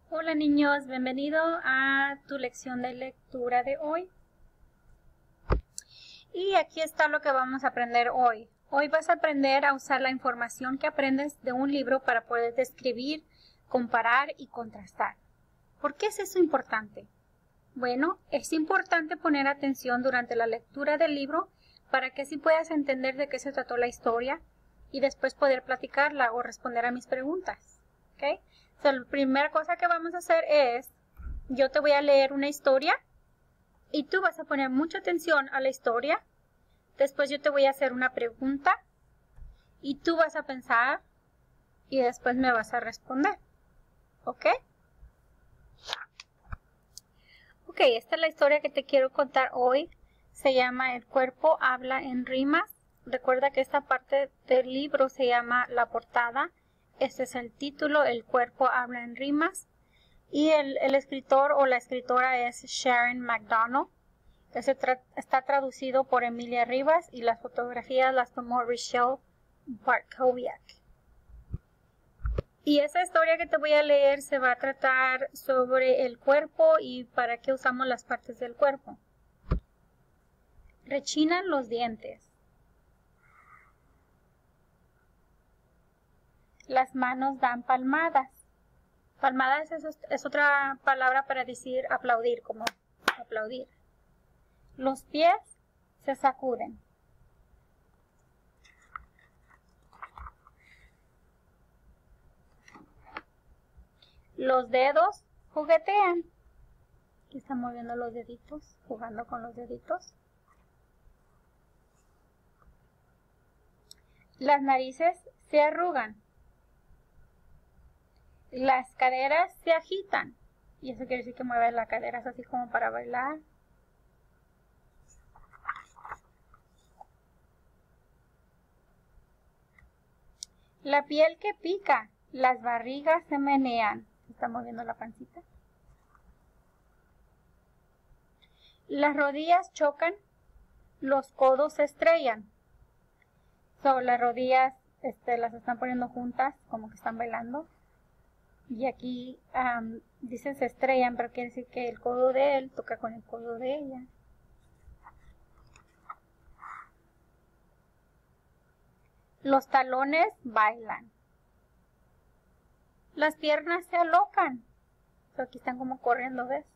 Hola niños, bienvenido a tu lección de lectura de hoy. Y aquí está lo que vamos a aprender hoy. Hoy vas a aprender a usar la información que aprendes de un libro para poder describir, comparar y contrastar. ¿Por qué es eso importante? Bueno, es importante poner atención durante la lectura del libro para que así puedas entender de qué se trató la historia y después poder platicarla o responder a mis preguntas. ¿Ok? So, la primera cosa que vamos a hacer es, yo te voy a leer una historia y tú vas a poner mucha atención a la historia. Después yo te voy a hacer una pregunta y tú vas a pensar y después me vas a responder. ¿Ok? Ok, esta es la historia que te quiero contar hoy. Se llama El cuerpo habla en rimas. Recuerda que esta parte del libro se llama La portada. Este es el título, El cuerpo habla en rimas. Y el escritor o la escritora es Sharon McDonald. Está traducido por Emilia Rivas y las fotografías las tomó Richelle Bartkowiak. Y esa historia que te voy a leer se va a tratar sobre el cuerpo y para qué usamos las partes del cuerpo. Rechinan los dientes. Las manos dan palmadas. Palmadas es otra palabra para decir aplaudir, como aplaudir. Los pies se sacuden. Los dedos juguetean. Aquí están moviendo los deditos, jugando con los deditos. Las narices se arrugan. Las caderas se agitan. Y eso quiere decir que mueves las caderas así como para bailar. La piel que pica. Las barrigas se menean. Está moviendo la pancita. Las rodillas chocan. Los codos se estrellan. Las rodillas las están poniendo juntas, como que están bailando. Y aquí dice se estrellan, pero quiere decir que el codo de él toca con el codo de ella. Los talones bailan. Las piernas se alocan. Aquí están como corriendo, ¿ves?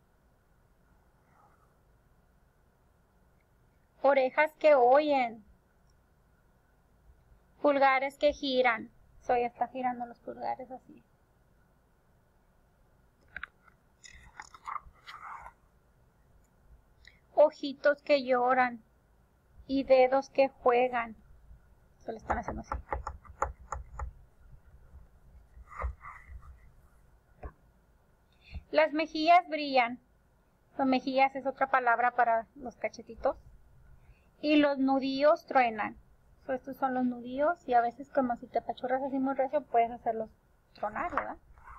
Orejas que oyen. Pulgares que giran. Ya está girando los pulgares así. Ojitos que lloran y dedos que juegan. Le están haciendo así. Las mejillas brillan. Las mejillas es otra palabra para los cachetitos. Y los nudillos truenan. Estos son los nudillos y a veces como si te apachurras así muy recio puedes hacerlos tronar, ¿verdad?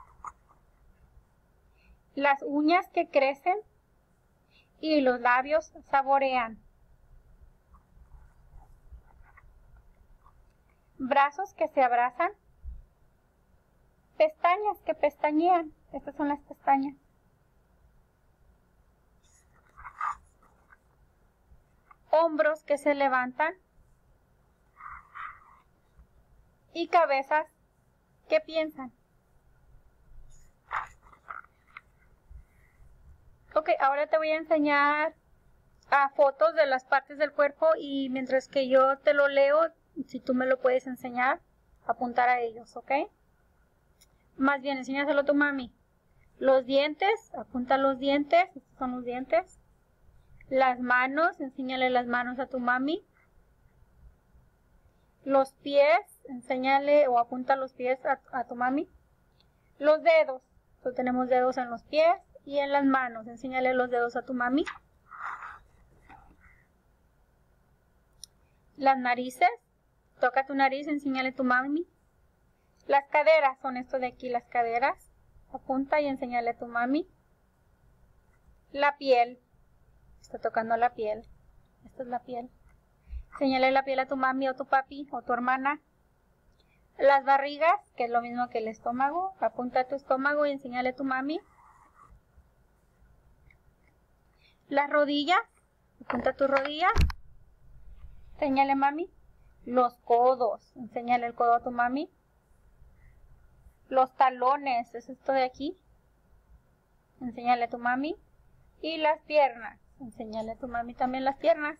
Las uñas que crecen y los labios saborean. Brazos que se abrazan. Pestañas que pestañean. Estas son las pestañas. Hombros que se levantan. Y cabezas que piensan. Ok, ahora te voy a enseñar fotos de las partes del cuerpo y mientras que yo te lo leo, si tú me lo puedes enseñar, apuntar a ellos, ¿ok? Más bien, enséñaselo a tu mami. Los dientes, apunta los dientes, estos son los dientes. Las manos, enséñale las manos a tu mami. Los pies, enséñale o apunta los pies a tu mami. Los dedos, tenemos dedos en los pies y en las manos, enséñale los dedos a tu mami. Las narices, toca tu nariz, enséñale a tu mami. Las caderas, son esto de aquí, las caderas. Apunta y enséñale a tu mami. La piel, está tocando la piel. Esta es la piel. Enséñale la piel a tu mami o tu papi o tu hermana. Las barrigas, que es lo mismo que el estómago. Apunta a tu estómago y enséñale a tu mami. Las rodillas. Apunta a tus rodillas. Enséñale a mami. Los codos. Enséñale el codo a tu mami. Los talones. Es esto de aquí. Enséñale a tu mami. Y las piernas. Enséñale a tu mami también las piernas.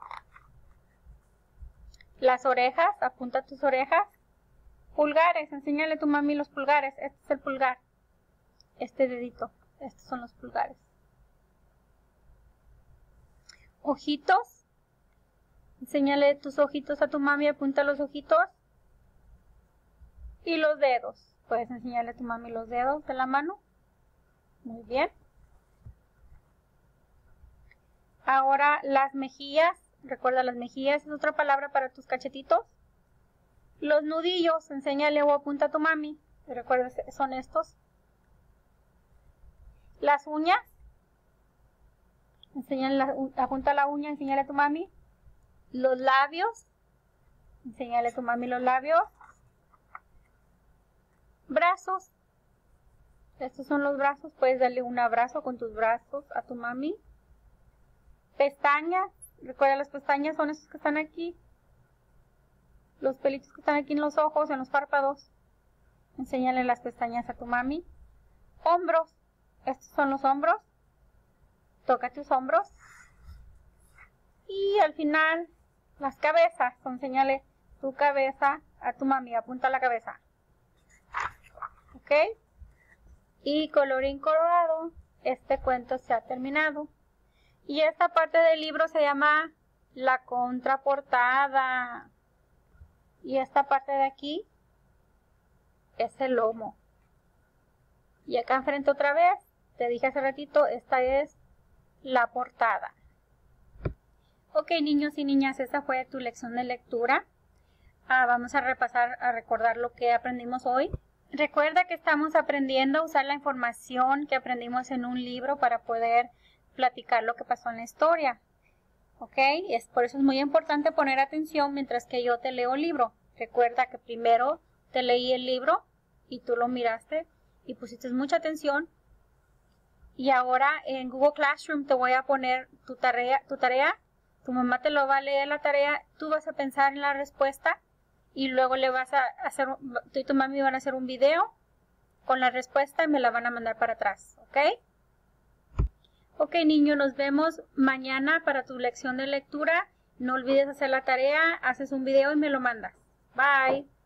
Las orejas. Apunta a tus orejas. Pulgares, enséñale a tu mami los pulgares. Este es el pulgar. Este dedito. Estos son los pulgares. Ojitos. Enséñale tus ojitos a tu mami. Apunta los ojitos. Y los dedos. Puedes enseñarle a tu mami los dedos de la mano. Muy bien. Ahora las mejillas. Recuerda, las mejillas es otra palabra para tus cachetitos. Los nudillos, enséñale o apunta a tu mami. Recuerda, son estos. Las uñas. Apunta la uña, enséñale a tu mami. Los labios. Enséñale a tu mami los labios. Brazos. Estos son los brazos. Puedes darle un abrazo con tus brazos a tu mami. Pestañas. Recuerda, las pestañas son estos que están aquí. Los pelitos que están aquí en los ojos, en los párpados. Enséñale las pestañas a tu mami. Hombros. Estos son los hombros. Toca tus hombros. Y al final, las cabezas. Enséñale tu cabeza a tu mami. Apunta la cabeza. ¿Ok? Y colorín colorado, este cuento se ha terminado. Y esta parte del libro se llama la contraportada. Y esta parte de aquí es el lomo. Y acá enfrente otra vez, te dije hace ratito, esta es la portada. Ok, niños y niñas, esta fue tu lección de lectura. Vamos a repasar, a recordar lo que aprendimos hoy. Recuerda que estamos aprendiendo a usar la información que aprendimos en un libro para poder platicar lo que pasó en la historia. ¿Ok? Por eso es muy importante poner atención mientras que yo te leo el libro. Recuerda que primero te leí el libro y tú lo miraste y pusiste mucha atención. Y ahora en Google Classroom te voy a poner tu tarea. Tu mamá te lo va a leer la tarea, tú vas a pensar en la respuesta y luego le vas a hacer, tú y tu mami van a hacer un video con la respuesta y me la van a mandar para atrás. ¿Ok? Ok, niño, nos vemos mañana para tu lección de lectura. No olvides hacer la tarea, haces un video y me lo mandas. Bye.